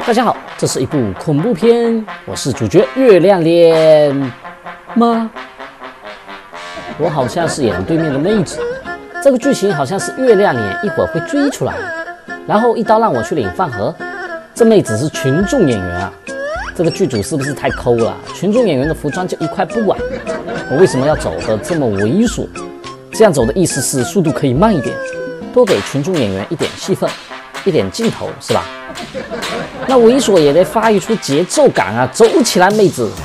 大家好，这是一部恐怖片，我是主角月亮脸吗？我好像是演对面的妹子，这个剧情好像是月亮脸一会儿会追出来，然后一刀让我去领饭盒。这妹子是群众演员啊，这个剧组是不是太抠了？群众演员的服装就1块布啊，我为什么要走得这么猥琐？这样走的意思是速度可以慢一点，多给群众演员一点戏份，一点镜头，是吧？那猥琐也得发育出节奏感啊，走起来，妹子！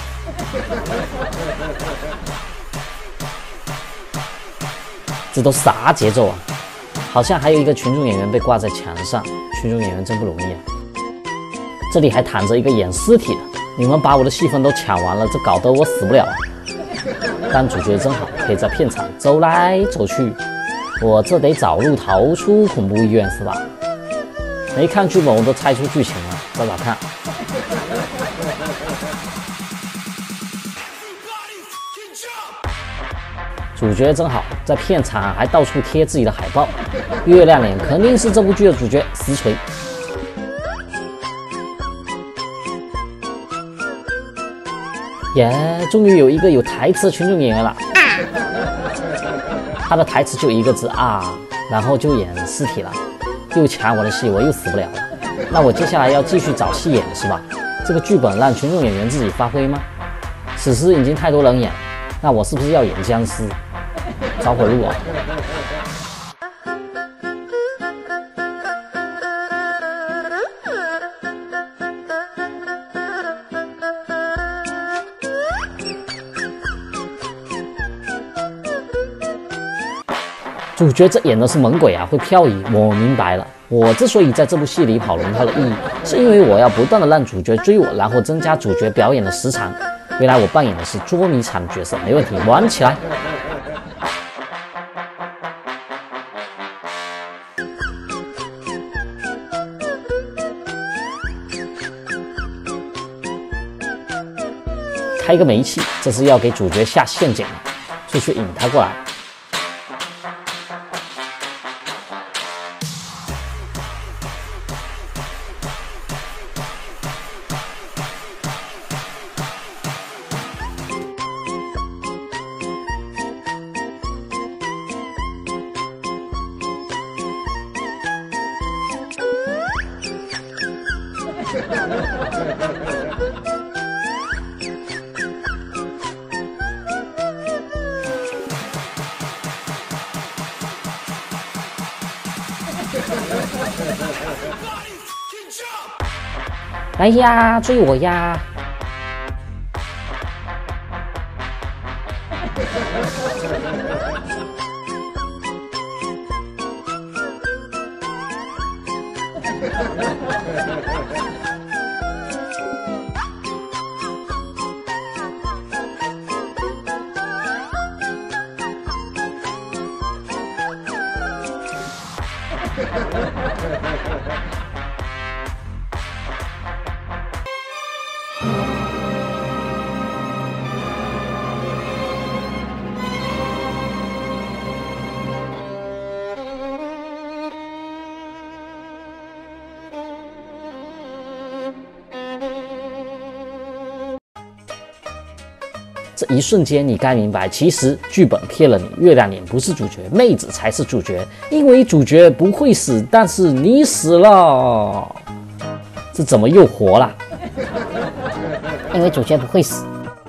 这都啥节奏啊？好像还有一个群众演员被挂在墙上，群众演员真不容易啊！这里还躺着一个演尸体的，你们把我的戏份都抢完了，这搞得我死不了啊！当主角真好，可以在片场走来走去，我这得找路逃出恐怖医院是吧？没看剧本我都猜出剧情了，找找看。主角真好，在片场还到处贴自己的海报。月亮脸肯定是这部剧的主角，实锤。耶，终于有一个有台词的群众演员了。他的台词就一个字啊，然后就演尸体了。又抢我的戏，我又死不了了。那我接下来要继续找戏演是吧？这个剧本让群众演员自己发挥吗？此时已经太多人演，那我是不是要演僵尸？找会路啊！主角这演的是猛鬼啊，会漂移。我明白了，我之所以在这部戏里跑龙套的意义，是因为我要不断的让主角追我，然后增加主角表演的时长。原来我扮演的是捉迷藏的角色，没问题，玩起来！开个煤气，这是要给主角下陷阱了，出去引他过来。来呀，追我呀！这一瞬间，你该明白，其实剧本骗了你，月亮脸不是主角，妹子才是主角。因为主角不会死，但是你死了，这怎么又活了？ 因为主角不会死。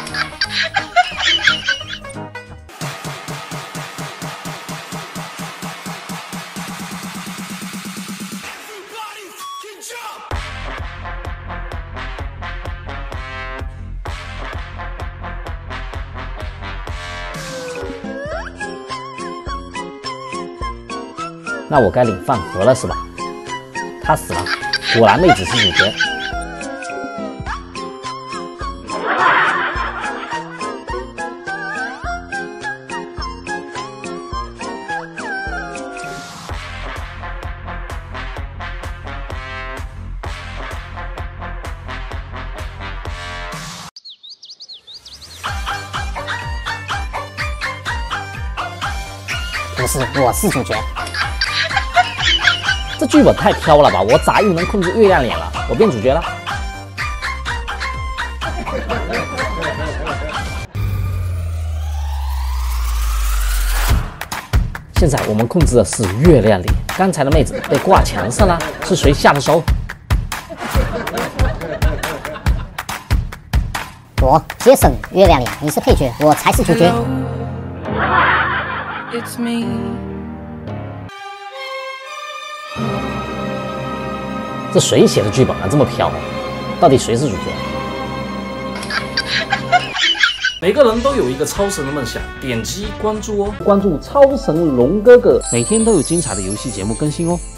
那我该领饭盒了是吧？他死了，果然妹子是主角。 不是，我是主角。 这剧本太挑了吧！我咋又能控制月亮脸了？我变主角了。 现在我们控制的是月亮脸，刚才的妹子被挂墙上了，是谁下的手？ 我杰森月亮脸，你是配角，我才是主角。 It's me. 这谁写的剧本啊？这么飘，到底谁是主角？每个人都有一个超神的梦想，点击关注哦，关注超神龙哥哥，每天都有精彩的游戏节目更新哦。